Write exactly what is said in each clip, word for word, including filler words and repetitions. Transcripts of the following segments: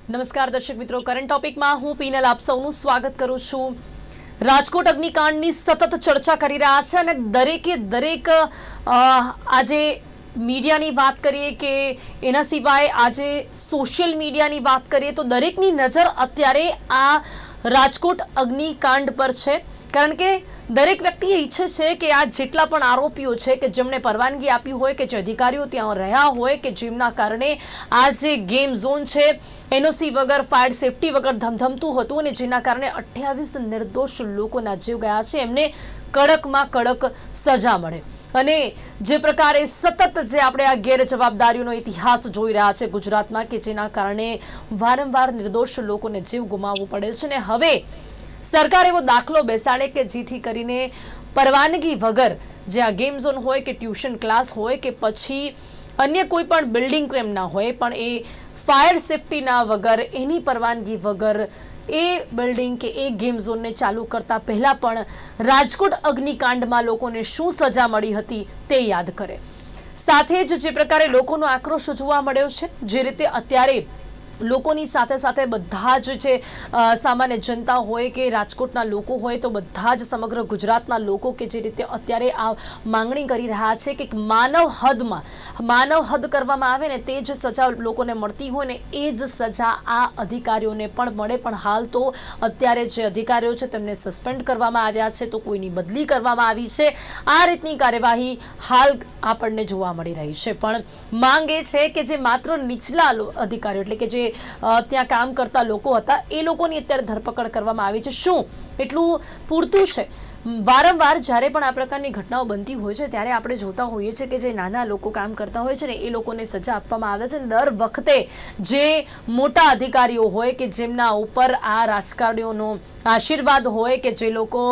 નમસ્કાર દર્શક મિત્રો, કરંટ ટોપિકમાં હું પીનલ આપ સૌનું સ્વાગત કરું છું। રાજકોટ અગ્નિકાંડની સતત ચર્ચા કરી રહ્યા છે અને દરેકે દરેક આજે મીડિયાની વાત કરીએ કે એના સિવાય આજે સોશિયલ મીડિયાની વાત કરીએ તો દરેકની નજર અત્યારે આ રાજકોટ અગ્નિકાંડ પર છે, કારણ કે દરેક વ્યક્તિ ઈચ્છે છે કે આ જેટલા પણ આરોપીઓ છે કે જેમણે પરવાનગી આપી હોય કે જે અધિકારીઓ ત્યાં રહ્યા હોય કે જેમના કારણે આ જે ગેમ ઝોન છે એનઓસી વગર ફાયર સેફટી વગર ધમધમતું હતું અને જેના કારણે અઠ્યાવીસ નિર્દોષ લોકોના જીવ ગયા છે, એમને કડકમાં કડક સજા મળે। અને જે પ્રકારે સતત જે આપણે આ ગેરજવાબદારીઓનો ઇતિહાસ જોઈ રહ્યા છે ગુજરાતમાં કે જેના કારણે વારંવાર નિર્દોષ લોકોને જીવ ગુમાવવું પડે છે ને હવે સરકાર એવો દાખલો બેસાડે કે જેથી કરીને પરવાનગી વગર જે આ ગેમ ઝોન હોય કે ટ્યુશન ક્લાસ હોય કે પછી અન્ય કોઈ પણ બિલ્ડિંગ કેમ ના હોય પણ એ ફાયર સેફટીના વગર એની પરવાનગી વગર એ બિલ્ડિંગ કે એ ગેમ ઝોનને ચાલુ કરતા પહેલા પણ રાજકોટ અગ્નિકાંડમાં લોકોને શું સજા મળી હતી તે યાદ કરે। સાથે જ જે પ્રકારે લોકોનો આક્રોશ જોવા મળ્યો છે, જે રીતે અત્યારે લોકોની સાથે સાથે બધા જ છે સામાન્ય જનતા હોય કે રાજકોટના લોકો હોય તો બધા જ સમગ્ર ગુજરાતના લોકો કે જે રીતે અત્યારે આ માંગણી કરી રહ્યા છે કે માનવ હદમાં માનવ હદ કરવામાં આવે ને તે જ સજા લોકોને મળતી હોય ને એ જ સજા આ અધિકારીઓને પણ મળે। પણ હાલ તો અત્યારે જે અધિકારીઓ છે તેમને સસ્પેન્ડ કરવામાં આવ્યા છે, તો કોઈની બદલી કરવામાં આવી છે। આ રીતની કાર્યવાહી હાલ આપણને જોવા મળી રહી છે, પણ માંગ એ છે કે જે માત્ર નીચલા અધિકારીઓ એટલે કે જે ત્યાં કામ કરતા લોકો હતા એ લોકોની અત્યારે ધરપકડ કરવામાં આવી છે, શું એટલું પૂરતું છે? વારંવાર જ્યારે પણ આ પ્રકારની ઘટનાઓ બનતી હોય છે ત્યારે આપણે જોતા હોઈએ છીએ કે જે નાના લોકો કામ કરતા હોય છે ને એ લોકોને સજા આપવામાં આવે છે। દર વખતે જે મોટા અધિકારીઓ હોય કે જેમના ઉપર આ રાજકારણીઓનો આશીર્વાદ હોય કે જે લોકો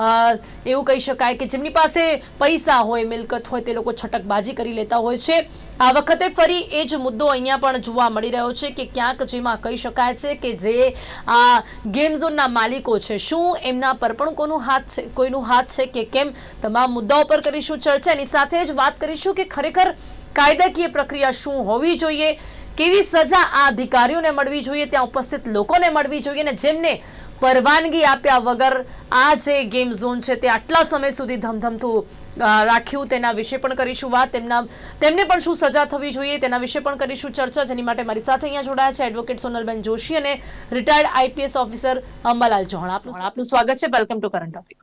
એવું કહી શકાય કે જેમની પાસે પૈસા હોય, મિલકત હોય, તે લોકો છટકબાજી કરી લેતા હોય છે। આ વખતે ફરી એ જ મુદ્દો અહીંયા પણ જોવા મળી રહ્યો છે કે ક્યાંક જેમાં કહી શકાય છે કે જે આ ગેમ ઝોનના માલિકો છે શું એમના પર પણ કોનું હાથ છે કોઈનું હાથ છે કે કેમ? તમામ મુદ્દાઓ પર કરીશું ચર્ચા। એની સાથે જ વાત કરીશું કે ખરેખર કાયદાકીય પ્રક્રિયા શું હોવી જોઈએ, કેવી સજા આ અધિકારીઓને મળવી જોઈએ, ત્યાં ઉપસ્થિત લોકોને મળવી જોઈએ ને જેમને પરવાનગી આપ્યા વગર આ જે ગેમ ઝોન છે તે આટલા સમય સુધી ધમધમતું રાખ્યું તેના વિશે પણ કરીશું વાત। તેમના તેમને પણ શું સજા થવી જોઈએ તેના વિશે પણ કરીશું ચર્ચા। જેની માટે મારી સાથે અહીંયા જોડાયા છે એડવોકેટ સોનલબેન જોશી અને retired IPS officer Ambalal Chauhan. આપનું આપનું સ્વાગત છે, welcome to current topic.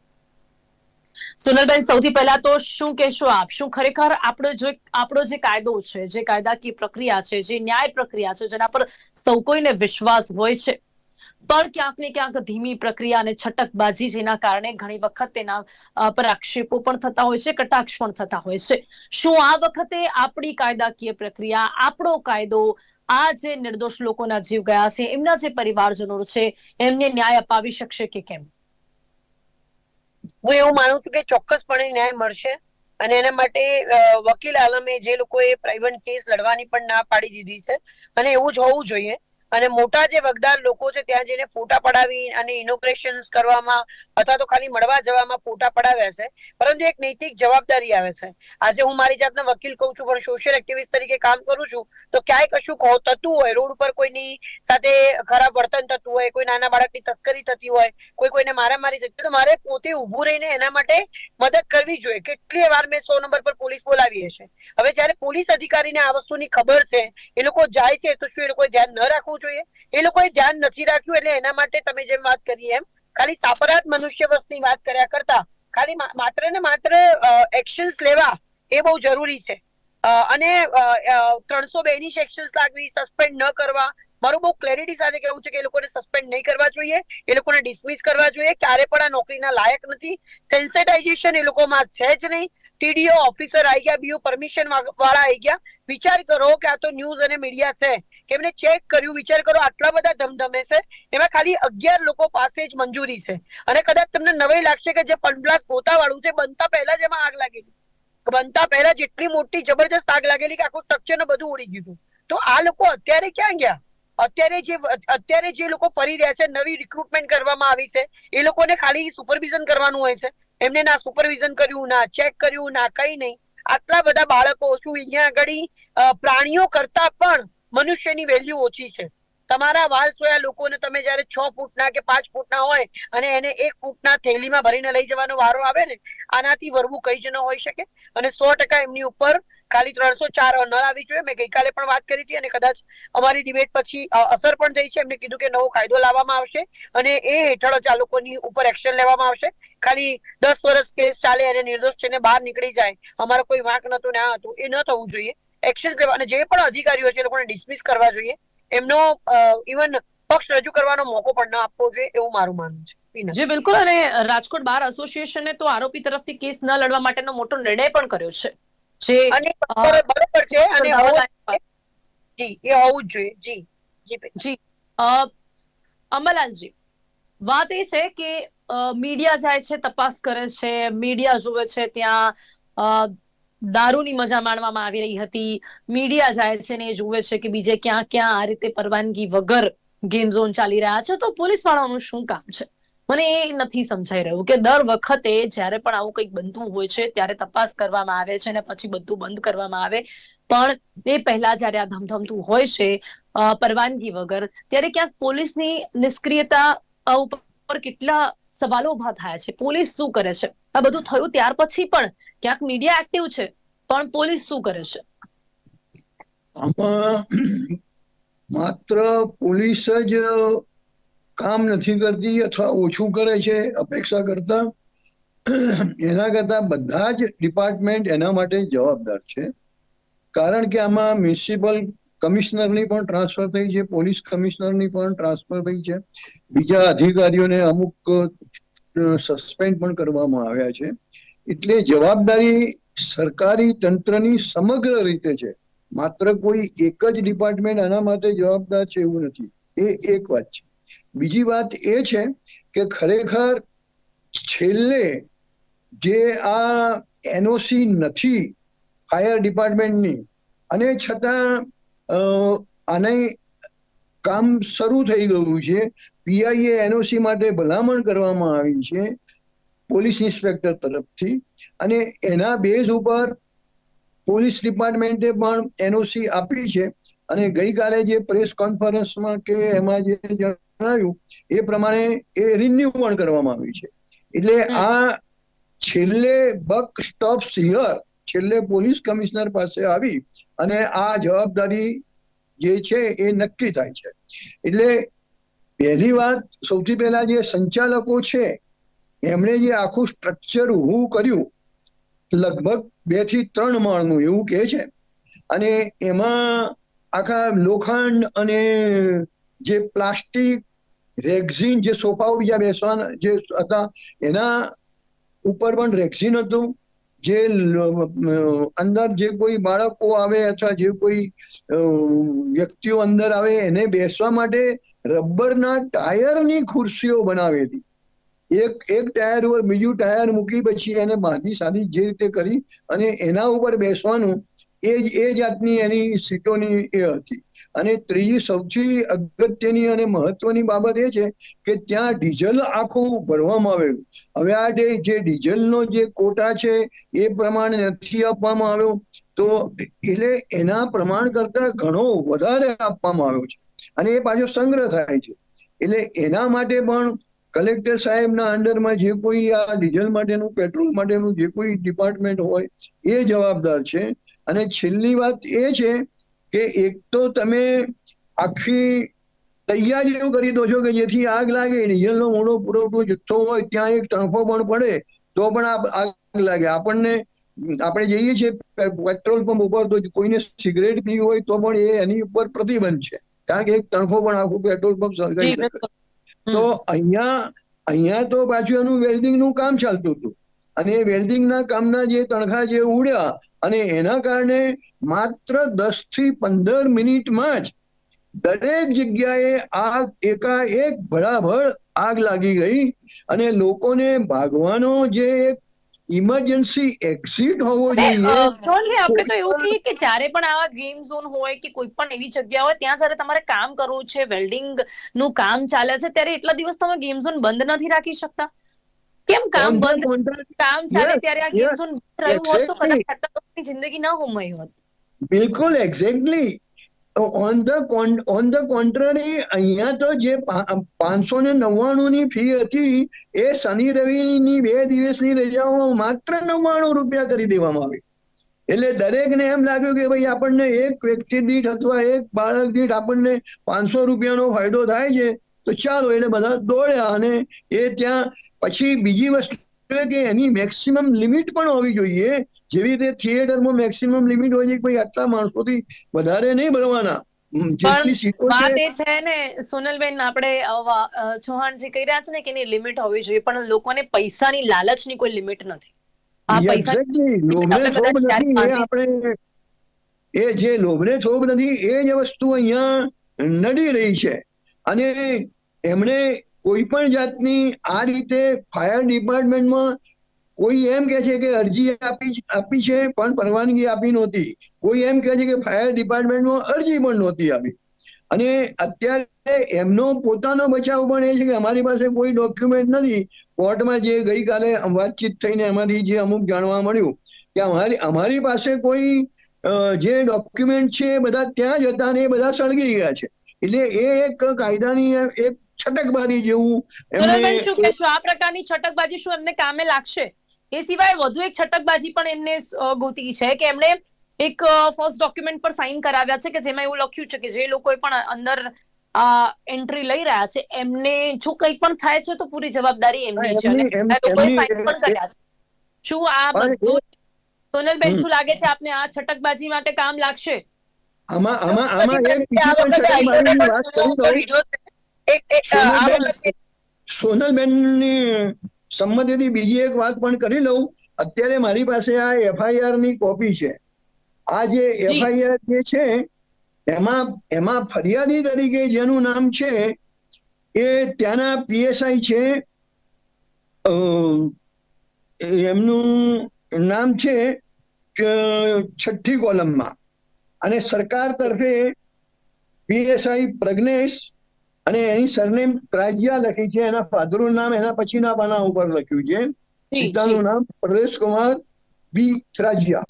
Sonalben, સૌથી પહેલા તો શું કહેશો આપ, શું ખરેખર આપણો જે આપણો જે કાયદો છે, જે કાયદાકીય પ્રક્રિયા છે, જે ન્યાય પ્રક્રિયા છે જેના પર સૌ કોઈને વિશ્વાસ હોય છે પણ ક્યાંક ને ક્યાંક ધીમી પ્રક્રિયા અને છટકબાજી જેના કારણે ઘણી વખત તેના પર આક્ષેપો પણ થતા હોય છે, કટાક્ષ પણ થતા હોય છે, શું આ વખતે આપણી કાયદાકીય પ્રક્રિયા, આપણો કાયદો આ જે નિર્દોષ લોકોના જીવ ગયા છે એમના જે પરિવારજનો છે એમને ન્યાય અપાવી શકશે કે કેમ? હું એવું માનું છું કે ચોક્કસપણે ન્યાય મળશે અને એના માટે વકીલ આલમે જે લોકોએ પ્રાઇવેટ કેસ લડવાની પણ ના પાડી દીધી છે અને એવું જ હોવું જોઈએ। અને મોટા જે વગદાર લોકો છે ત્યાં જઈને ફોટા પડાવી અને ઇનોગ્રેશન કરવામાં અથવા તો ખાલી મળવા જવામાં ફોટા પડાવ્યા છે, પરંતુ એક નૈતિક જવાબદારી આવે છે। આજે હું મારી જાતને વકીલ કહું છું પણ સોશિયલ એક્ટિવિસ્ટ તરીકે કામ કરું છું, તો ક્યાંય કશું થતું હોય, રોડ ઉપર કોઈની સાથે ખરાબ વર્તન થતું હોય, કોઈ નાના બાળકની તસ્કરી થતી હોય, કોઈ કોઈને મારામારી થતી હોય, તો મારે પોતે ઉભું રહીને એના માટે મદદ કરવી જોઈએ। કેટલી વાર મેં સો નંબર પર પોલીસ બોલાવી હશે। હવે જયારે પોલીસ અધિકારીને આ વસ્તુની ખબર છે, એ લોકો જાય છે તો શું એ લોકોએ ધ્યાન ન રાખવું જોઈએ? એ લોકોએ ધ્યાન નથી રાખ્યું એટલે એના માટે તમે જેમ વાત કરી એમ ખાલી સાપરાધ મનુષ્ય વસ્તુની વાત કર્યા કરતા ખાલી માત્ર ને માત્ર એક્શન્સ લેવા એ બહુ જરૂરી છે। અને ત્રણસો બે ની સેક્શન્સ લાગવી, સસ્પેન્ડ ન કરવા, મારું બહુ ક્લેરિટી સાથે કહેવું છે કે એ લોકોને સસ્પેન્ડ નહીં કરવા જોઈએ, એ લોકોને ડિસમિસ કરવા જોઈએ, ક્યારે પણ આ નોકરીના લાયક નથી। સેન્સિટાઇઝેશન એ લોકોમાં છે જ નહીં। ટીડીઓ ઓફિસર આવી ગયા, બીઓ પરમિશન વાળા આવી ગયા। વિચાર કરો કે આ તો ન્યૂઝ અને મીડિયા છે કે એમને ચેક કર્યું, વિચાર કરો આટલા બધા ધમધમે છે એમાં ખાલી અગિયાર લોકો પાસે જ મંજૂરી છે અને કદાચ તમને નવાઈ લાગશે કે જે પંડબ્લાસ્ટ ગોતા વાળું છે બનતા પહેલા જ એમાં આગ લાગેલી, બનતા પહેલા જેટલી મોટી જબરજસ્ત આગ લાગેલી કે આખું સ્ટ્રક્ચર ને બધું ઉડી ગયું। તો આ લોકો અત્યારે ક્યાં ગયા? અત્યારે જે અત્યારે જે લોકો ફરી રહ્યા છે, નવી રિક્રુટમેન્ટ કરવામાં આવી છે, એ લોકોને ખાલી સુપરવિઝન કરવાનું હોય છે, એમને ના સુપરવિઝન કર્યું, ના ચેક કર્યું, ના કઈ નહીં। આટલા બધા બાળકો, શું અહીંયા આગળ પ્રાણીઓ કરતા પણ મનુષ્યની વેલ્યુ ઓછી છે? તમારા વાલ સોયા લોકોને તમે જયારે છ ફૂટના કે પાંચ ફૂટના હોય અને એને એક ફૂટના થેલીમાં ભરીને લઈ જવાનો વારો આવે ને, આનાથી વરવું કઈ જ ન હોઈ શકે. અને સો ટકા એમની ઉપર ખાલી ત્રણસો ચાર ન આવી જોઈએ. મેં ગઈકાલે પણ વાત કરી હતી અને કદાચ અમારી ડિબેટ પછી અસર પણ થઈ છે. એમને કીધું કે નવો કાયદો લાવવામાં આવશે અને એ હેઠળ જ આ લોકોની ઉપર એક્શન લેવામાં આવશે. ખાલી દસ વર્ષ કેસ ચાલે અને નિર્દોષ છે ને બહાર નીકળી જાય, અમારો કોઈ વાંક નતો ને આ હતું, એ ન થવું જોઈએ. એક્શન લેવા અને જે પણ અધિકારીઓ છે એ લોકોને ડિસમિસ કરવા જોઈએ. એમનો ઇવન પક્ષ રજૂ કરવાનો મોકો પણ ન આપવો જોઈએ, એવું મારું માનવું છે. જી બિલકુલ. અને રાજકોટ બાર એસોસિએશને તો આરોપી તરફથી કેસ ન લડવા માટેનો મોટો નિર્ણય પણ કર્યો છે, જે અને બરોબર છે અને જી એ હોવું જ જોઈએ. જી જી જી અંબાલાલજી, વાત એ છે કે મીડિયા જાય છે, તપાસ કરે છે, મીડિયા જુએ છે ત્યાં દારૂની મજા માણવામાં આવી રહી હતી, મીડિયા જાય છે ને એ જુએ છે કે બીજે ક્યાં ક્યાં આ રીતે પરવાનગી વગર ગેમ ઝોન ચાલી રહ્યા છે. તો પોલીસ વાળાનું શું કામ છે? મને એ નથી સમજાઈ રહ્યું કે દર વખતે જ્યારે પણ આવું કંઈક બનતું હોય છે ત્યારે તપાસ કરવામાં આવે છે અને પછી બધું બંધ કરવામાં આવે, પણ એ પહેલા જયારે આ ધમધમતું હોય છે પરવાનગી વગર, ત્યારે ક્યાંક પોલીસની નિષ્ક્રિયતા ઉપર કેટલા સવાલો ઉભા થયા છે. પોલીસ શું કરે છે? આ બધું થયું ત્યાર પછી પણ ક્યાંક મીડિયા એક્ટિવ છે, પણ પોલીસ શું કરે છે? આમાં માત્ર પોલીસ જ કામ નથી કરતી અથવા ઓછું કરે છે અપેક્ષા કરતા, એના કરતા બધા જ ડિપાર્ટમેન્ટ એના માટે જવાબદાર છે. કારણ કે આમાં મ્યુનિસિપલ કમિશનરની પણ ટ્રાન્સફર થઈ છે, પોલીસ કમિશનરની પણ ટ્રાન્સફર થઈ છે, બીજા અધિકારીઓને અમુક સસ્પેન્ડ પણ કરવામાં આવ્યા છે. એટલે જવાબદારી સરકારી તંત્રની સમગ્ર રીતે છે. માત્ર કોઈ એક જ ડિપાર્ટમેન્ટ આના માટે જવાબદાર છે એવું નથી. એ એક વાત છે. બીજી વાત એ છે કે ખરેખર છેલ્લે જે આ એનઓસી નથી ફાયર ડિપાર્ટમેન્ટની, અને છતાં આને કામ શરૂ થઈ ગયું છે, પીઆઈએ એનઓસી માટે ભલામણ કરવામાં આવી છે પોલીસ ઇન્સ્પેક્ટર તરફથી, અને એના બેઝ ઉપર પોલીસ ડિપાર્ટમેન્ટે પણ એનઓસી આપી છે. અને ગઈકાલે જે પ્રેસ કોન્ફરન્સમાં કે એમાં જે જણાવ્યું એ પ્રમાણે એ રિન્યુ પણ કરવામાં આવી છે. એટલે આ છેલ્લે બક સ્ટોપ્સ હિયર, છેલ્લે પોલીસ કમિશનર પાસે આવી અને આ જવાબદારી જે છે એ નક્કી થાય છે. એટલે પહેલી વાત, સૌથી પહેલા જે સંચાલકો છે એમણે જે આખું સ્ટ્રક્ચર ઊભું કર્યું, લગભગ બે થી ત્રણ માળનું એવું કે છે, અને એમાં આખા લોખંડ અને જે પ્લાસ્ટિક રેક્ઝિન, જે સોફાઓ બીજા બેસવાના જે હતા એના ઉપર પણ રેક્ઝિન હતું. જે અંદર જે કોઈ બાળકો આવે અથવા જે કોઈ વ્યક્તિઓ અંદર આવે એને બેસવા માટે રબરના ટાયરની ખુરશીઓ બનાવી હતી. એક એક ટાયર ઉપર બીજું ટાયર મૂકી પછી એને બાંધી સાધી જે રીતે કરી અને એના ઉપર બેસવાનું, એ જ એ જાતની એની સીટોની એ હતી. અને ત્રીજી સૌથી અગત્યની અને મહત્વની બાબત એ છે કે ત્યાં ડીઝલ આખું ભરવામાં આવેલું. હવે આ જે ડીઝલનો જે કોટા છે એ પ્રમાણે નથી આપવામાં આવ્યો, તો એટલે એના પ્રમાણ કરતા ઘણો વધારે આપવામાં આવ્યો છે, અને એ પાછો સંગ્રહ થાય છે. એટલે એના માટે પણ કલેક્ટર સાહેબના અંડરમાં જે કોઈ આ ડીઝલ માટેનું, પેટ્રોલ માટેનું જે કોઈ ડિપાર્ટમેન્ટ હોય એ જવાબદાર છે. અને છેલ્લી વાત એ છે કે એક તો તમે આખી તૈયારીઓ કરી દો છો કે જેથી આગ લાગે, ડીઝલનો મોટો પુરવઠો જથ્થો હોય ત્યાં એક તણખો પણ પડે તો પણ આગ લાગે. આપણને આપણે જઈએ છીએ પેટ્રોલ પંપ ઉપર તો કોઈને સિગરેટ પીવી હોય તો પણ એ એની ઉપર પ્રતિબંધ છે, કારણ કે એક તણખો પણ આખું પેટ્રોલ પંપ સળગાવી શકે. તો અહીંયા અહીંયા તો પાછું એનું વેલ્ડિંગનું કામ ચાલતું હતું, અને એ વેલ્ડિંગના કામના જે તણખા જે ઉડ્યા અને એના કારણે માત્ર દસ થી પંદર મિનિટમાં જ દરેક જગ્યાએ આગ એકાએક ભડાભડ આગ લાગી ગઈ. અને લોકોને ભાગવાનો જે એક ઇમરજન્સી એક્ઝિટ હોવો જોઈએ. આપણે તો એવું કહીએ કે જ્યારે પણ આવા ગેમ ઝોન હોય કે કોઈ પણ એવી જગ્યા હોય ત્યાં જ્યારે તમારે કામ કરવું છે, વેલ્ડિંગ નું કામ ચાલે છે, ત્યારે એટલા દિવસ તમે ગેમ ઝોન બંધ નથી રાખી શકતા? કેમ કામ બંધ, કામ ચાલે ત્યારે આ ગેમ ઝોન બંધ રહ્યું હોત તો કદાચ આટલા લોકોની જિંદગી ન હોમાઈ હોત. બિલકુલ, exactly. On the on the contrary અહીંયા તો જે પાંચસો ને નવ્વાણું ની ફી હતી એ શનિ રવિની બે દિવસની રજાઓ માત્ર નવ્વાણું રૂપિયા કરી દેવામાં આવી. એટલે દરેકને એમ લાગ્યું કે ભાઈ આપણને એક વ્યક્તિ દીઠ અથવા એક બાળક દીઠ આપણને પાંચસો રૂપિયાનો ફાયદો થાય છે તો ચાલો, એટલે બધા દોડ્યા. અને એ ત્યાં પછી બીજી વસ્તુ કે એની મેક્સિમમ લિમિટ પણ હોવી જોઈએ. જેવી રીતે થિયેટરમાં મેક્સિમમ લિમિટ હોય છે કે ભાઈ આટલા માણસોથી વધારે નહીં ભરવાના. વાત એ છે ને સોનલબેન, આપણે ચૌહાણજી કહી રહ્યા છે ને કે એની લિમિટ હોવી જોઈએ, પણ લોકોને પૈસાની લાલચની કોઈ લિમિટ નથી. એ જે લોભને થોભ નથી એ જ વસ્તુ અહીંયા નડી રહી છે. અને એમણે કોઈ પણ જાતની આ રીતે ફાયર ડિપાર્ટમેન્ટમાં કોઈ એમ કે છે કે અરજી આપી આપી છે પણ પરવાનગી આપી નહોતી. કોઈ એમ કે છે કે ફાયર ડિપાર્ટમેન્ટમાં અરજી પણ નહોતી આપી. અને અત્યારે એમનો પોતાનો બચાવ પણ એ છે કે અમારી પાસે કોઈ ડોક્યુમેન્ટ નથી. કોર્ટમાં જે ગઈકાલે વાતચીત થઈને એમાંથી જે અમુક જાણવા મળ્યું કે અમારી અમારી પાસે કોઈ જે ડોક્યુમેન્ટ છે એ બધા ત્યાં જ હતા ને એ બધા સળગી ગયા છે. એટલે એ એક કાયદાની એક છટકબાજી જેવું. આ પ્રકારની છટકબાજી શું એમને કામે લાગશે? એ સિવાય વધુ એક છટકબાજી પણ એમને ગોતી છે કે એમણે એક ફોલ્સ ડોક્યુમેન્ટ પર સાઇન કરાવ્યા છે કે જેમાં એવું લખ્યું છે કે જે લોકો પણ અંદર એન્ટ્રી લઈ રહ્યા છે એમને જો કંઈ પણ થાય છે તો પૂરી જવાબદારી એમની છે. લોકોએ સાઇન પણ કર્યા છે. શું આ બધું સોનલબેન, શું લાગે છે આપને આ છટકબાજી માટે કામ લાગશે? આમાં આમાં આમાં એક છટકબાજીની વાત કરી દઉં. સોનલબેનની સંમતિથી બીજી એક વાત પણ કરી લઉં. અત્યારે મારી પાસે આ એફઆઈઆર ની કોપી છે. આ જે એફઆઈઆર જે છે એમાં એમાં ફરિયાદી તરીકે જેનું નામ છે એ ત્યાંના પીએસઆઈ છે. એમનું નામ છે છઠ્ઠી કોલમમાં. અને સરકાર તરફે પીએસઆઈ પ્રજ્ઞેશ અને એની સરનેમ ત્રાજિયા લખી છે. એના ફાધરનું નામ એના પછીના પાના ઉપર લખ્યું છે. પિતાનું નામ પ્રદેશ કુમાર બી ત્રાજિયા.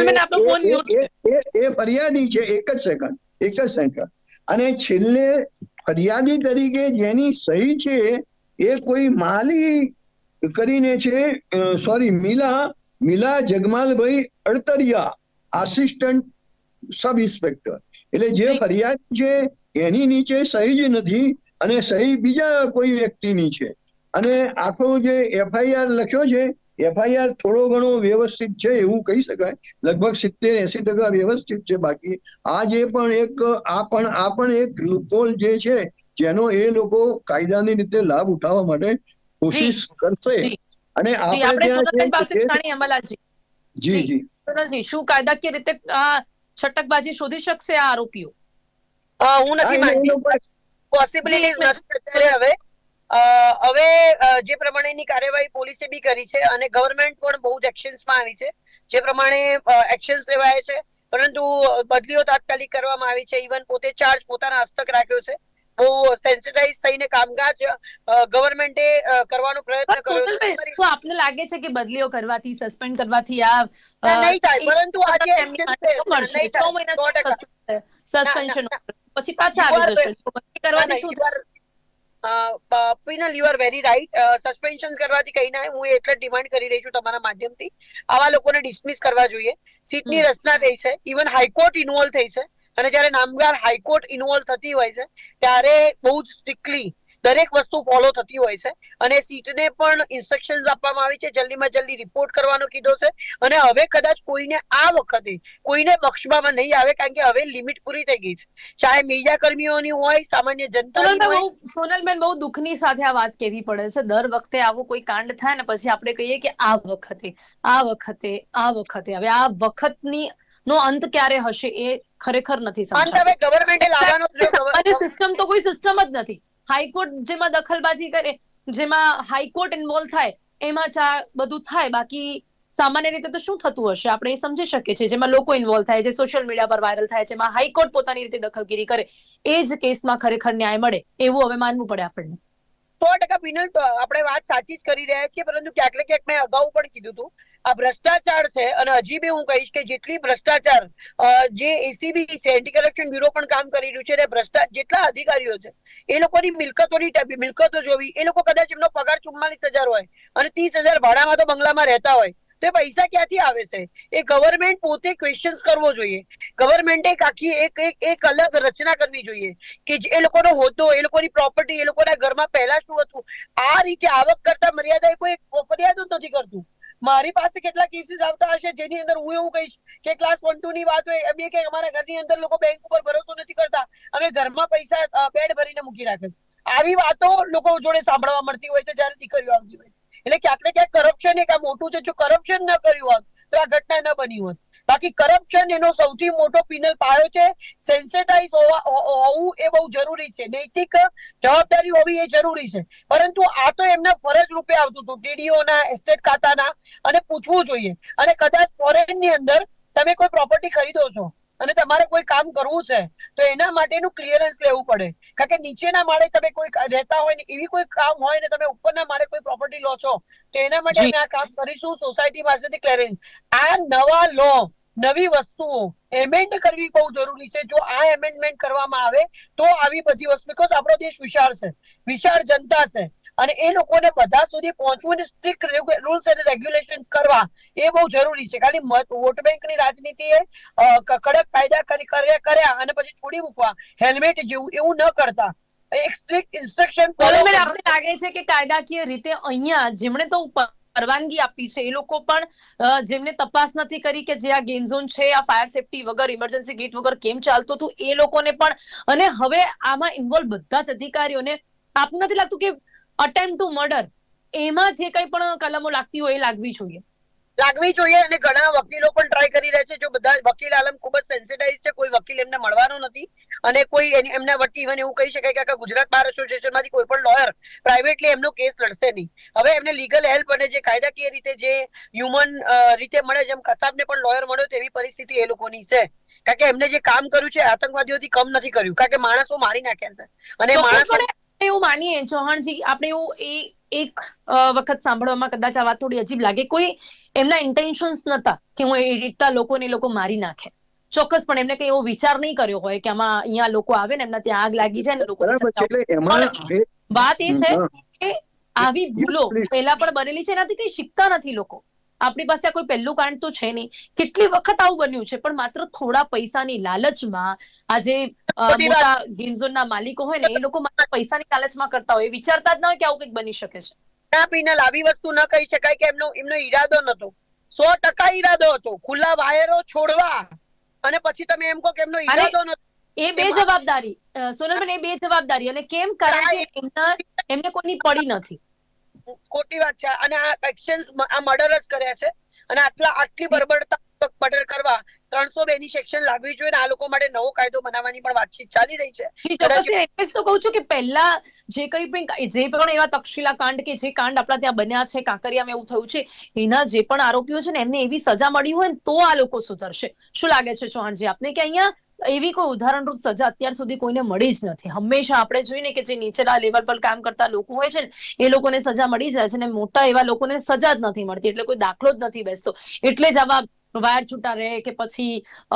એ ફરિયાદી છે. એક જ સેકન્ડ એક જ સેકન્ડ અને છેલ્લે ફરિયાદી તરીકે જેની સહી છે એ કોઈ માલી કરીને છે. સોરી મીલા મીલા Jagmalbhai Adatariya, assistant sub inspector. એટલે જે ફરિયાદ છે એની નીચે સહી જ નથી અને સહી બીજા કોઈ વ્યક્તિની છે. અને આખો જે એફઆઈઆર લખ્યો છે એફઆઈઆર થોડો ઘણો વ્યવસ્થિત છે એવું કહી શકાય. લગભગ સિત્તેર એસી ટકા વ્યવસ્થિત છે. બાકી આ જે પણ એક આ પણ આ પણ એક લૂપહોલ જે છે જેનો એ લોકો કાયદાની રીતે લાભ ઉઠાવવા માટે કોશિશ કરશે. અને આપણે ત્યાં જી જી સોનલજી, શું કાયદાકીય રીતે આ છટકબાજી શોધી શકશે આ આરોપીઓ? હું નથી માનતી પોસિબિલિટીઝ નથી અત્યારે. હવે હવે જે પ્રમાણેની કાર્યવાહી પોલીસે બી કરી છે અને ગવર્મેન્ટ પણ બહુ જ એક્શન્સમાં આવી છે. જે પ્રમાણે એક્શન્સ લેવાય છે પરંતુ બદલીઓ તાત્કાલિક કરવામાં આવી છે. ઇવન પોતે ચાર્જ પોતાના હસ્તક રાખ્યો છે. બહુ સેન્સિટાઇઝ થઈને કામકાજ ગવર્મેન્ટે કરવાનો પ્રયત્ન કર્યો છે. તો આપને લાગે છે કે બદલીઓ કરવાથી, સસ્પેન્ડ કરવાથી આ નહીં થાય? પરંતુ આજે સસ્પેન્શન પછી પાછા આવી જશે. કરવાથી શું થાય? Pinal, you are very right. Suspension કરવાથી કઈ ના. હું એટલે ડિમાન્ડ કરી રહી છું તમારા માધ્યમથી, આવા લોકોને ડિસમિસ કરવા જોઈએ. સીટની રચના થઈ છે, ઇવન હાઈકોર્ટ ઇન્વોલ્વ થઈ છે. અને જયારે નામદાર હાઈકોર્ટ ઇન્વોલ્વ થતી હોય છે ત્યારે બહુ જ સ્ટ્રિક્ટલી દરેક વસ્તુ ફોલો થતી હોય છે. અને સીટને પણ ઇન્સ્ટ્રક્શન્સ આપવામાં આવી છે, જલ્દીમાં જલ્દી રિપોર્ટ કરવાનો કીધો છે. અને હવે કદાચ કોઈને આ વખતે કોઈને બક્ષવામાં નહીં આવે કારણ કે હવે લિમિટ પૂરી થઈ ગઈ છે. ચાહે મીડિયા કર્મીઓની હોય, સામાન્ય જનતાની હોય. સોનલબેન, બહુ દુઃખની સાથે આ વાત કહેવી પડે છે. દર વખતે આવો કોઈ કાંડ થાય ને પછી આપણે કહીએ કે આ વખતે આ વખતે આ વખતે હવે આ વખતની નો અંત ક્યારે હશે એ ખરેખર નથી સમજાતું. સિસ્ટમ તો કોઈ સિસ્ટમ જ નથી. હાઈકોર્ટ જેમાં દખલબાજી કરે, જેમાં હાઈકોર્ટ ઇન્વોલ્વ થાય એમાં ચા બધું થાય. બાકી સામાન્ય રીતે તો શું થતું હશે આપણે એ સમજી શકીએ છીએ. જેમાં લોકો ઇન્વોલ્વ થાય છે, સોશિયલ મીડિયા પર વાયરલ થાય છે, જેમાં હાઈકોર્ટ પોતાની રીતે દખલગીરી કરે, એ જ કેસમાં ખરેખર ન્યાય મળે એવું હવે માનવું પડે આપણને. સો ટકા પિનલ, આપણે વાત સાચી જ કરી રહ્યા છીએ. પરંતુ ક્યાંક ને ક્યાંક મેં અગાઉ પણ કીધું હતું, આ ભ્રષ્ટાચાર છે. અને હજી બી હું કહીશ કે જેટલી ભ્રષ્ટાચાર જે એસીબી છે, એન્ટી કરપ્શન બ્યુરો પણ કામ કરી રહ્યું છે, અને ભ્રષ્ટાચાર જેટલા અધિકારીઓ છે એ લોકોની મિલકતોની મિલકતો જોવી, એ લોકો કદાચ એમનો પગાર ચુમ્માલીસ હજાર હોય અને ત્રીસ હજાર ભાડામાં તો બંગલામાં રહેતા હોય, તો એ પૈસા ક્યાંથી આવે છે? એ ગવર્મેન્ટ પોતે ક્વેશ્ચન્સ કરવો જોઈએ. ગવર્મેન્ટે એક આખી એક એક એક અલગ રચના કરવી જોઈએ કે એ લોકોનો હોદ્દો, એ લોકોની પ્રોપર્ટી, એ લોકોના ઘરમાં પહેલા શું હતું, આ રીતે આવક કરતા મર્યાદા કોઈ ફરિયાદ જ નથી કરતું. મારી પાસે કેટલા કેસીસ આવતા હશે જેની અંદર હું એવું કહીશ કે ક્લાસ વન ટુ ની વાત હોય, એમ કે અમારા ઘરની અંદર લોકો બેંક ઉપર ભરોસો નથી કરતા, અમે ઘરમાં પૈસા બેડ ભરીને મૂકી રાખે છે. આવી વાતો લોકો જોડે સાંભળવા મળતી હોય છે જયારે દીકરીઓ આવતી હોય. એટલે ક્યાંક ને ક્યાંક કરપ્શન એક આ મોટું છે. જો કરપ્શન ન કર્યું હોત તો આ ઘટના ન બની હોત. બાકી કરપ્શન એનો સૌથી મોટો પિનલ પાયો છે. સેન્સિટાઇઝ હોવું એ બહુ જરૂરી છે, નૈતિક જવાબદારી હોવી એ જરૂરી છે. પરંતુ આ તો એમના ફરજ રૂપે આવતું હતું ટીડીઓના, એસ્ટેટ ખાતાના, અને પૂછવું જોઈએ. અને કદાચ ફોરેન ની અંદર તમે કોઈ પ્રોપર્ટી ખરીદો છો અને તમારે કોઈ કામ કરવું છે તો એના માટેનું ક્લિયરન્સ લેવું પડે. કારણ કે નીચેના માળે તમે કોઈ રહેતા હોય ને એવી કોઈ કામ હોય ને તમે ઉપરના માળે કોઈ પ્રોપર્ટી લો છો તો એના માટે અમે આ કામ કરીશું, સોસાયટી પાસેથી ક્લિયરન્સ. આ નવા લો, નવી વસ્તુઓ એમેન્ડ કરવી બહુ જરૂરી છે. જો આ એમેન્ડમેન્ટ કરવામાં આવે તો આવી બધી વસ્તુ, બીકોઝ આપણો દેશ વિશાળ છે, વિશાળ જનતા છે, અને એ લોકોને બધા સુધી પહોંચવું અને સ્ટ્રિક્ટ રૂલ્સ અને રેગ્યુલેશન કરવા એ બહુ જરૂરી છે. ખાલી વોટ બેંકની રાજનીતિએ કડક કાયદા કર્યા અને પછી છોડી મૂકવા હેલ્મેટ જેવું એવું ન કરતા એક સ્ટ્રિક્ટ ઇન્સ્ટ્રક્શન. આપને લાગે છે કે કાયદાકીય રીતે અહીંયા જેમણે તો પરવાનગી આપી છે એ લોકો પણ જેમને તપાસ નથી કરી કે જે આ ગેમ ઝોન છે આ ફાયર સેફટી વગર, ઇમરજન્સી ગેટ વગર કેમ ચાલતું હતું, એ લોકોને પણ, અને હવે આમાં ઇન્વોલ્વ બધા જ અધિકારીઓને આપનું નથી લાગતું કે અટેમ્પ્ટ ટુ મર્ડર એમાં જે કઈ પણ કલમો લાગતી હોય એ લાગવી જોઈએ? લાગવી જોઈએ. અને ઘણા વકીલો પણ ટ્રાય કરી રહ્યા છે. જો બધા વકીલ આલમ ખૂબ જ સેન્સિટાઇઝ છે, કોઈ વકીલ એમને મળવાનો નથી, અને કોઈ એમના વતી ઇવન એવું કહી શકાય કે ગુજરાત બાર એસોસિએશન માંથી કોઈ પણ લોયર પ્રાઇવેટલી એમનો કેસ લડશે નહીં. હવે એમને લીગલ હેલ્પ અને જે કાયદાકીય રીતે જે હ્યુમન રીતે મળે, જેમ કસાબને પણ લોયર મળ્યો તેવી પરિસ્થિતિ એ લોકોની છે. કારણ કે એમને જે કામ કર્યું છે આતંકવાદીઓથી કમ નથી કર્યું, કારણ કે માણસો મારી નાખ્યા છે. અને માણસો એવું માનીએ ચૌહાણજી, આપણે એવું એ એક વખત સાંભળવામાં કદાચ આ વાત થોડી અજીબ લાગે, કોઈ એમના ઇન્ટેન્શન્સ નતા કે હું એટલા લોકોને લોકો મારી નાખે. ચોક્કસપણે એમને કઈ એવો વિચાર નહીં કર્યો હોય કે આમાં અહીંયા લોકો આવે ને એમના ત્યાં આગ લાગી જાય ને લોકો. વાત એ છે કે આવી ભૂલો પહેલા પણ બનેલી છે, એનાથી કઈ શીખતા નથી લોકો. આપણી પાસે કોઈ પહેલું કાંડ તો છે નહીં. કેટલી વખત આવું બન્યું છે, પણ માત્ર થોડા પૈસાની લાલચમાં આજે મોટા ગેમ ઝોનના માલિકો હોય ને એ લોકો માત્ર પૈસાની લાલચમાં કરતા હોય, વિચારતા જ ના હોય કે આવું કંઈક બની શકે છે. ના પિનલ, આવી વસ્તુ ન કહી શકાય કે એમનો એમનો ઈરાદો નતો. સો ટકા ઈરાદો હતો ખુલ્લા વાયરો છોડવા, અને પછી તમે એમ કહો કે એમનો ઈરાદો નતો. એ બે જવાબદારી સોનલબેન, એ બે જવાબદારી. અને કેમ? કારણ કે એમના એમને કોઈની પડી નથી. ખોટી વાત છે. અને આ એક્શન્સ આ મર્ડર જ કર્યા છે, અને આટલા આટલી બરબડતા મર્ડર કરવા ત્રણસો બે ની સેક્શન લાગવી જોઈએ. આ લોકો માટે નવો કાયદો બનાવવાની પણ વાતચીત ચાલી રહી છે. એટલે તો કહું છું કે પહેલા જે કઈ પણ જે પણ એવા તક્ષશિલા કાંડ કે જે કાંડ આપણા ત્યાં બન્યા છે, કાંકરિયામાં એવું થયું છે, એના જે પણ આરોપીઓ છે ને એમને એવી સજા મળી હોય ને તો આ લોકો સુધરશે. શું લાગે છે ચૌહાણજી આપને કે અહીંયા એવી કોઈ ઉદાહરણરૂપ સજા અત્યાર સુધી કોઈને મળી જ નથી? હંમેશા આપણે જોઈને કે જે નીચેના લેવલ પર કામ કરતા લોકો હોય છે ને એ લોકોને સજા મળી જાય છે, ને મોટા એવા લોકોને સજા જ નથી મળતી, એટલે કોઈ દાખલો જ નથી બેસતો. એટલે જ આવા વાયર છૂટા રહે કે પછી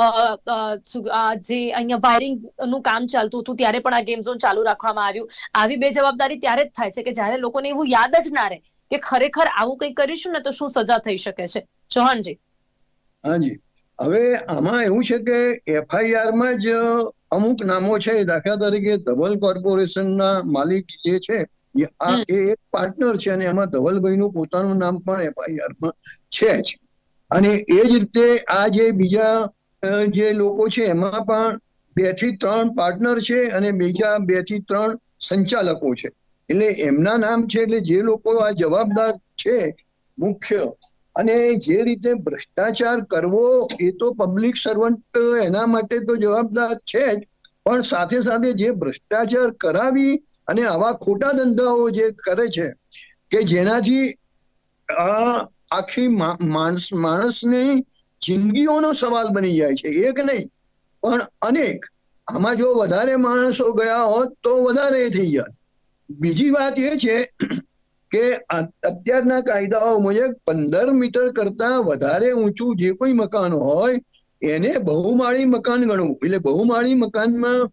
જે અહીંયા વાયરિંગ નું કામ ચાલતું હતું ત્યારે પણ આ ગેમ ઝોન ચાલુ રાખવામાં આવ્યું. આવી બે જવાબદારી ત્યારે જ થાય છે કે જયારે લોકોને એવું યાદ જ ના રહે કે ખરેખર આવું કંઈ કરીશું ને તો શું સજા થઈ શકે છે. ચૌહાણજી. હાજી, હવે આમાં એવું છે કે એફઆઈઆર માં જ અમુક નામો છે. દાખલા તરીકે ધવલ કોર્પોરેશનના માલિક જે છે આ એ એક પાર્ટનર છે, અને એમાં ધવલભાઈ નું પોતાનું નામ પણ એફઆઈઆર માં છે જ. અને એ જ રીતે આ જે બીજા જે લોકો છે એમાં પણ બે થી ત્રણ પાર્ટનર છે અને બીજા બે થી ત્રણ સંચાલકો છે. એટલે એમના નામ છે. એટલે જે લોકો આ જવાબદાર છે મુખ્ય, અને જે રીતે ભ્રષ્ટાચાર કરવો એ તો પબ્લિક સર્વન્ટ એના માટે તો જવાબદાર છે જ, પણ સાથે સાથે જે ભ્રષ્ટાચાર કરાવી અને આવા ખોટા ધંધાઓ જે કરે છે કે જેનાથી આ આખી માણસ માણસની જિંદગીઓનો સવાલ બની જાય છે. એક નહીં પણ અનેક. આમાં જો વધારે માણસો ગયા હોત તો વધારે થઈ જાય. બીજી વાત એ છે કે અત્યારના કાયદાઓ મુજબ પંદર મીટર કરતા વધારે ઊંચું જે કોઈ મકાન હોય એને બહુમાળી મકાન ગણવું. એટલે બહુમાળી મકાનમાં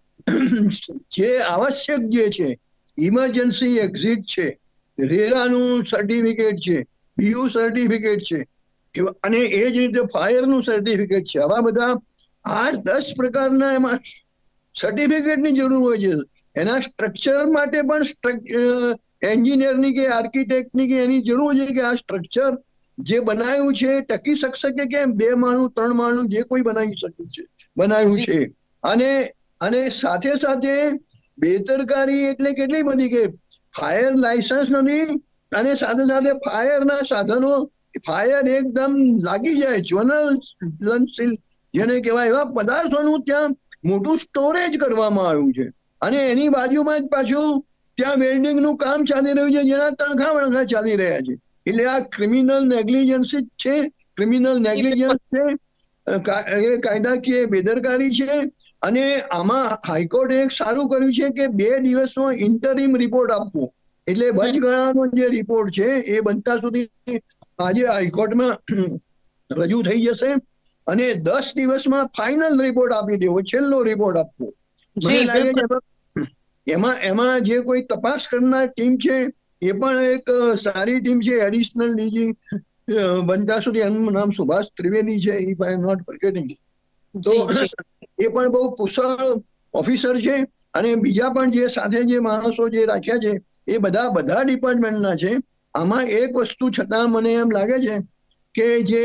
જે આવશ્યક જે છે, ઇમરજન્સી એક્ઝિટ છે, રેરાનું સર્ટિફિકેટ છે, બીયુ સર્ટિફિકેટ છે, અને એ જ રીતે ફાયરનું સર્ટિફિકેટ છે, આવા બધા આઠ દસ પ્રકારના એમાં સર્ટિફિકેટની જરૂર હોય છે. એના સ્ટ્રક્ચર માટે પણ એન્જિનિયરની કે આર્કિટેક્ટની કે એની જરૂર છે કે આ સ્ટ્રક્ચર જે બનાવ્યું છે ટકી શકશે કે કેમ, બે માળનું ત્રણ માળનું જે કોઈ બનાવી શકે છે બનાવ્યું છે. અને અને સાથે સાથે બેદરકારી એટલે કેટલી બધી કે ફાયર લાયસન્સ નથી, અને સાથે સાથે ફાયરના સાધનો ફાયર એકદમ લાગી જાય જ્વલનશીલ જેને કહેવાય એવા પદાર્થોનું ત્યાં મોટું સ્ટોરેજ કરવામાં આવ્યું છે. અને એની બાજુમાં જ પાછું ત્યાં વેલ્ડિંગ નું કામ ચાલી રહ્યું છે, જેના તણખા વણખા ચાલી રહ્યા છે. એટલે આ ક્રિમિનલ નેગ્લિજન્સ છે, ક્રિમિનલ નેગ્લિજન્સ છે, એ કાયદાકીય બેદરકારી છે. અને આમાં હાઈકોર્ટે એક સારું કર્યું છે કે બે દિવસનો ઇન્ટરિમ રિપોર્ટ આપવો. એટલે વચગાળાનો જે રિપોર્ટ છે એ બનતા સુધી આજે હાઈકોર્ટમાં રજૂ થઈ જશે, અને દસ દિવસમાં ફાઇનલ રિપોર્ટ આપી દેવો, છેલ્લો રિપોર્ટ આપવો. મને લાગે છે એમાં એમાં જે કોઈ તપાસ કરનાર ટીમ છે એ પણ એક સારી ટીમ છે. એડિશનલ ડીજી બનતા સુધી એનું નામ સુભાષ ત્રિવેદી છે, ઇફ આઈ એમ નોટ ફોરગેટિંગ. તો એ પણ બહુ કુશળ ઓફિસર છે. અને બીજા પણ જે સાથે જે માણસો જે રાખ્યા છે એ બધા બધા ડિપાર્ટમેન્ટના છે. આમાં એક વસ્તુ છતાં મને એમ લાગે છે કે જે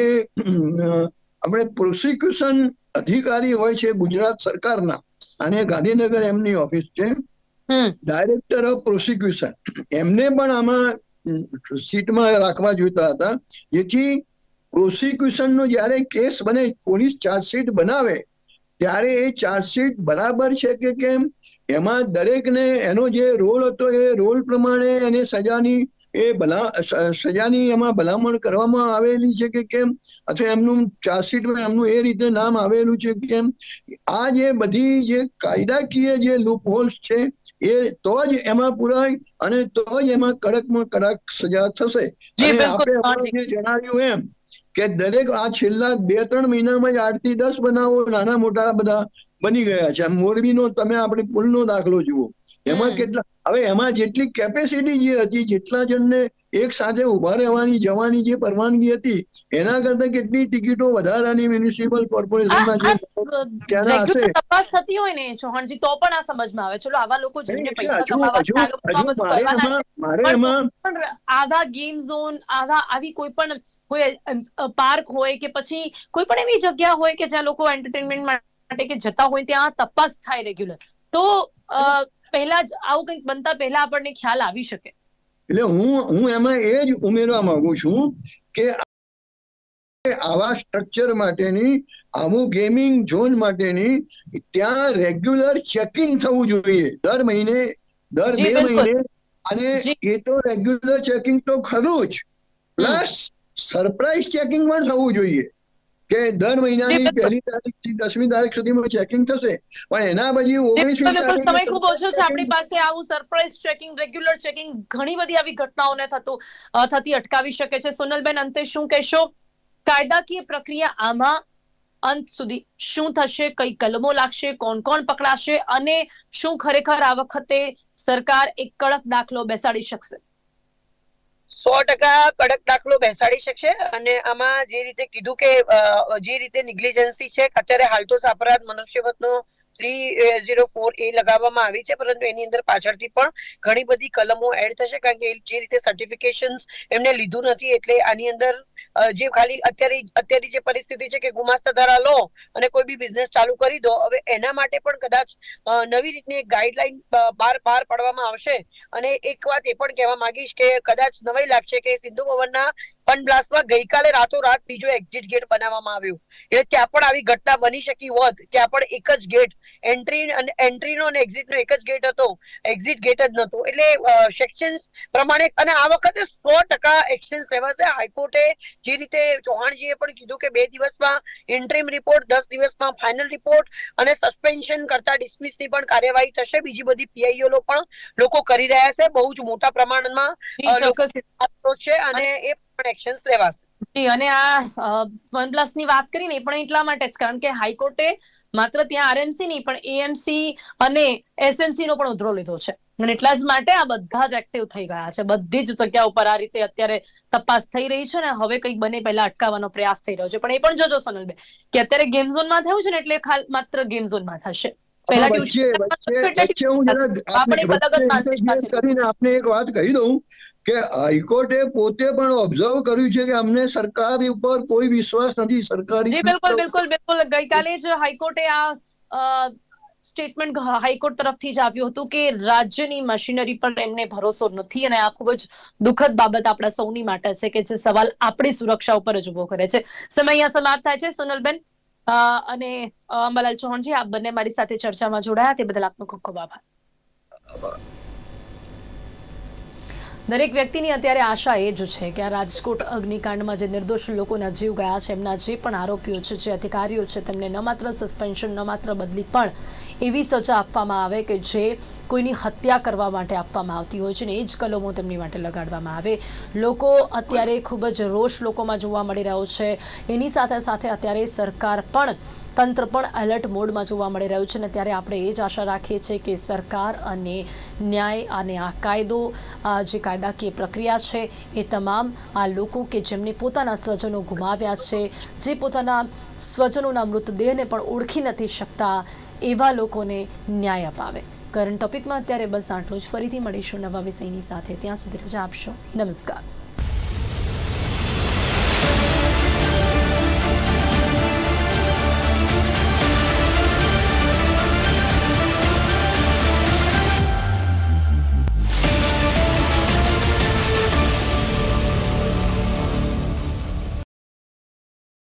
આપણે પ્રોસિક્યુશન અધિકારી હોય છે ગુજરાત સરકારના, અને ગાંધીનગર એમની ઓફિસ છે, ડાયરેક્ટર ઓફ પ્રોસિક્યુશન, એમને પણ આમાં સીટમાં રાખવા જોઈતા હતા, જેથી પ્રોસિક્યુશન નો જયારે કેસ બને, પોલીસ ચાર્જશીટ બનાવે ત્યારે એ ચાર્જશીટ બરાબર છે કે કેમ, એમાં દરેકને એનો જે રોલ હતો એ રોલ પ્રમાણે એને સજાની એ ભલા સજાની એમાં ભલામણ કરવામાં આવેલી છે કે કેમ, અથવા એમનું ચાર્જશીટમાં એમનું એ રીતે નામ આવેલું છે કેમ. આ જે બધી જે કાયદાકીય જે લૂપ હોલ્સ છે એ તો જ એમાં પુરાય અને તો જ એમાં કડકમાં કડક સજા થશે. અને આપણે જણાવ્યું એમ કે દરેક આ છેલ્લા બે ત્રણ મહિનામાં જ આઠ થી દસ બનાવો નાના મોટા બધા બની ગયા છે. મોરબીનો તમે આપણે પુલનો દાખલો જુઓ, એમાં કેટલા હવે એમાં જેટલી કેપેસિટી જે હતી, જેટલા જણને એક સાથે ઉભા રહેવાની જવાની જે પરવાનગી હતી, એના કરતા કેટલી ટિકિટો વધારાની મ્યુનિસિપલ કોર્પોરેશનમાં જે તપાસ થતી હોય ને ચૌહાણજી, તો પણ આ સમજમાં આવે. ચલો આવા લોકો જેમને પૈસા કમાવા છે, આવા ગેમ ઝોન, આવા આવી કોઈ પણ કોઈ પાર્ક હોય કે પછી કોઈ પણ એવી જગ્યા હોય કે જ્યાં લોકો એન્ટરટેનમેન્ટ માટે કે જતા હોય, ત્યાં તપાસ થાય રેગ્યુલર, તો પહેલા જ આવું કંઈક બનતા પહેલા આપણને ખ્યાલ આવી શકે. એટલે હું હું એમાં એ જ ઉમેરવા માંગુ છું કે આવા સ્ટ્રક્ચર માટેની, આવું ગેમિંગ ઝોન માટેની ત્યાં રેગ્યુલર ચેકિંગ થવું જોઈએ, દર મહિને દર બે મહિને. અને એ તો રેગ્યુલર ચેકિંગ તો ખરું જ, પ્લસ સરપ્રાઇઝ ચેકિંગ પણ થવું જોઈએ કે દર મહિનાની પહેલી તારીખ થી દસમી તારીખ સુધીમાં ચેકિંગ થશે, પણ એના પછી ઓગણીસમી તારીખ સમય ખૂબ ઓછો છે આપણી પાસે. આવું સરપ્રાઇઝ ચેકિંગ, રેગ્યુલર ચેકિંગ ઘણી બધી આવી ઘટનાઓને થતું થતી અટકાવી શકે છે. સોનલબેન, અંતે શું કહેશો? કાયદાકીય પ્રક્રિયા આમાં અંત સુધી શું થશે? કઈ કલમો લાગશે? કોણ કોણ પકડાશે? અને શું ખરેખર આ વખતે સરકાર એક કડક દાખલો બેસાડી શકશે? સો ટકા કડક દાખલો બેસાડી શકશે. અને આમાં જે રીતે કીધું કે જે રીતે નિગ્લિજન્સી છે, અત્યારે હાલ તો અપરાધ મનુષ્યવધનો થ્રી ઝીરો ફોર એ લગાવવામાં આવી છે, પરંતુ એની અંદર પાછળથી પણ ઘણી બધી કલમો એડ થશે, કારણ કે જે રીતે સર્ટિફિકેશન એમને લીધું નથી, એટલે આની અંદર જે ખાલી અત્યારે અત્યારે જે પરિસ્થિતિ છે કે ગુમાસ્તા ધારા લો અને કોઈ બી બિઝનેસ ચાલુ કરી દો, હવે એના માટે પણ કદાચ નવી રીતની એક ગાઈડલાઈન બહાર બહાર પાડવામાં આવશે. અને એક વાત એ પણ કહેવા માંગીશ કે કદાચ નવાઈ લાગશે કે સિંધુ ભવનના ફન બ્લાસ્ટમાં ગઈકાલે રાતોરાત બીજો એક્ઝિટ ગેટ બનાવવામાં આવ્યો, એટલે ત્યાં પણ આવી ઘટના બની શકી હોત. ત્યાં પણ એક જ ગેટ, એન્ટ્રી અને એન્ટ્રીનો અને એક્ઝિટનો એક જ ગેટ હતો, એક્ઝિટ ગેટ જ નહોતો. એટલે સેક્શન્સ પ્રમાણે અને આ વખતે સો ટકા એક્શન્સ લેવાશે. હાઈકોર્ટે જે રીતે ચૌહાણજીએ પણ કીધું કે બે દિવસમાં ઇન્ટરીમ રિપોર્ટ, દસ દિવસમાં ફાઇનલ રિપોર્ટ અને સસ્પેન્શન કરતા ડિસમિસની પણ કાર્યવાહી થશે. બીજી બધી પીઆઈઓ પણ લોકો કરી રહ્યા છે, બહુ જ મોટા પ્રમાણમાં છે અને એ પણ એક્શન્સ લેવાશે. અને આ વન પ્લસ ની વાત કરીને પણ એટલા માટે જ, કારણ કે હાઈકોર્ટે માત્ર ત્યાં આરએમસી નહીં પણ એએમસી અને એસએમસી નો પણ ઉધરો લીધો છે, અને એટલા જ માટે આ બધા જ એક્ટિવ થઈ ગયા છે. બધી જ જગ્યા ઉપર આ રીતે અત્યારે તપાસ થઈ રહી છે ને હવે કંઈક બને પહેલા અટકાવવાનો પ્રયાસ થઈ રહ્યો છે. પણ એ પણ જોજો સોનલબેન કે અત્યારે ગેમ ઝોનમાં થયું છે ને એટલે ખાલી માત્ર ગેમ ઝોનમાં થશે. પહેલા કરીને આપને એક વાત કહી દઉં કે હાઈકોર્ટે પોતે પણ ઓબ્ઝર્વ કર્યું છે કે અમને સરકાર ઉપર કોઈ વિશ્વાસ નથી. સરકારી જી બિલકુલ બિલકુલ બિલકુલ ગઈકાલે જ હાઈકોર્ટે આ સ્ટેટમેન્ટ હાઈકોર્ટ તરફથી જ આવ્યું હતું કે રાજ્યની મશીનરી પર એમને ભરોસો નથી, અને આ ખૂબ જ દુઃખદ બાબત આપણા સૌની માટે છે કે જે સવાલ આપણી સુરક્ષા ઉપર જ ઉભો કરે છે. સમય અહીંયા સમાપ્ત થાય છે. સોનલબેન અને અંબાલાલ ચૌહાણજી, આપ બંને મારી સાથે ચર્ચામાં જોડાયા તે બદલ આપનો ખૂબ ખૂબ આભાર. દરેક વ્યક્તિની અત્યારે આશા એ જ છે કે આ રાજકોટ અગ્નિકાંડમાં જે નિર્દોષ લોકોના જીવ ગયા છે, એમના જે પણ આરોપીઓ છે, જે અધિકારીઓ છે, તેમને ન માત્ર સસ્પેન્શન ન માત્ર બદલી પણ એવી સજા આપવામાં આવે કે જે કોઈની હત્યા કરવા માટે આપવામાં આવતી હોય છે ને એ જ કલમો તેમની માટે લગાડવામાં આવે. લોકો અત્યારે ખૂબ જ રોષ લોકોમાં જોવા મળી રહ્યો છે. એની સાથે સાથે અત્યારે સરકાર પણ તંત્ર પણ એલર્ટ મોડમાં જોવા મળી રહ્યું છે, ને ત્યારે આપણે એ જ આશા રાખીએ છીએ કે સરકાર અને ન્યાય અને આ કાયદો, જે કાયદાકીય પ્રક્રિયા છે એ તમામ આ લોકો કે જેમને પોતાના સ્વજનો ગુમાવ્યા છે, જે પોતાના સ્વજનોના મૃતદેહને પણ ઓળખી નથી શકતા, એવા લોકોને ન્યાય અપાવે. કરંટ ટોપિકમાં અત્યારે બસ આટલું જ. ફરીથી મળીશું નવા વિષયની સાથે. ત્યાં સુધી રજા આપશો. નમસ્કાર.